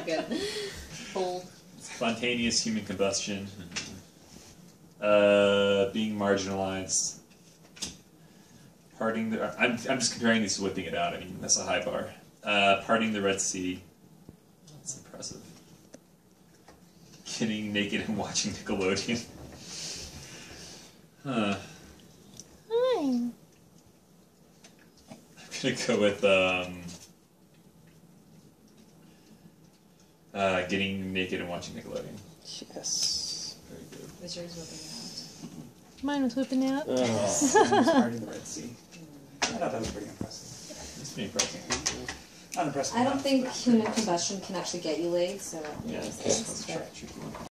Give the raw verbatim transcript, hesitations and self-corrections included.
good. Bold. Spontaneous human combustion. Uh, being marginalized. Parting the... I'm, I'm just comparing these to whipping it out. I mean, that's a high bar. Uh, parting the Red Sea. That's impressive. Getting naked and watching Nickelodeon. Huh. Hi. I'm gonna go with, um... Uh, getting naked and watching Nickelodeon. Yes. Very good. Was yours whipping out? Mine was whipping out. Oh. Parting the Red Sea. I thought that was pretty impressive. It's pretty impressive. Not impressive. I don't enough, think but- human combustion can actually get you laid, so Yeah, that's, that's, that's fair. a tricky one.